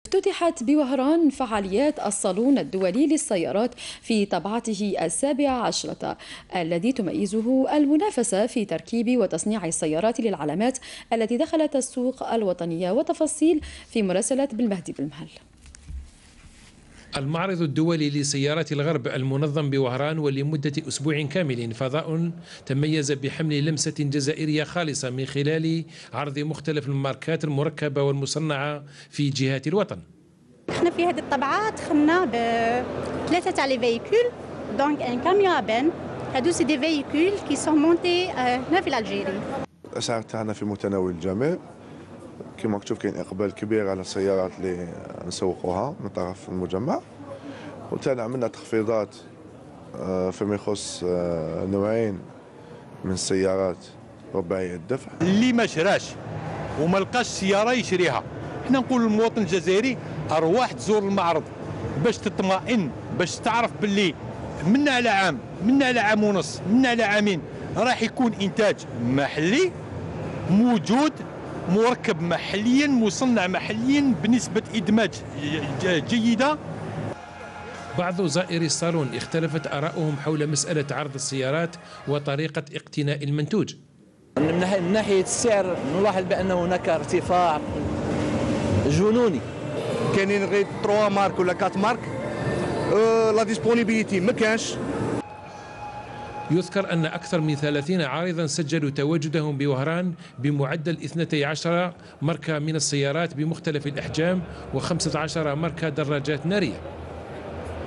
افتتحت بوهران فعاليات الصالون الدولي للسيارات في طبعته 17 الذي تميزه المنافسة في تركيب وتصنيع السيارات للعلامات التي دخلت السوق الوطنية. وتفاصيل في مراسلة بالمهدي بالمهل. المعرض الدولي لسيارات الغرب المنظم بوهران ولمدة أسبوع كامل فضاء تميز بحمل لمسة جزائرية خالصة من خلال عرض مختلف الماركات المركبة والمصنعة في جهات الوطن. احنا في هذه الطبعة دخلنا بثلاثة تاع لي فيكول، دونك ان كاميون ابان، هادو سي دي فيكول كي سون مونتي هنا في الجيري. الأسعار تاعنا في متناول الجميع، كما تشوف كاين اقبال كبير على السيارات اللي نسوقوها من طرف المجمع، وتانا عملنا تخفيضات فيما يخص نوعين من السيارات رباعية الدفع. اللي ما شراش وما لقاش سياره يشريها، احنا نقول للمواطن الجزائري ارواح تزور المعرض باش تطمئن، باش تعرف باللي من على عام، من على عام ونص، من على عامين راح يكون انتاج محلي موجود، مركب محليا، مصنع محليا بنسبة إدماج جيدة. بعض زائري الصالون اختلفت آراؤهم حول مسألة عرض السيارات وطريقة اقتناء المنتوج. من ناحية السعر نلاحظ بأن هناك ارتفاع جنوني. كاينين غير 3 مارك ولا 4 مارك، لا ديسبونيبيليتي ما كانش. يذكر أن أكثر من 30 عارضا سجلوا تواجدهم بوهران بمعدل 12 ماركة من السيارات بمختلف الأحجام و15 ماركة دراجات نارية.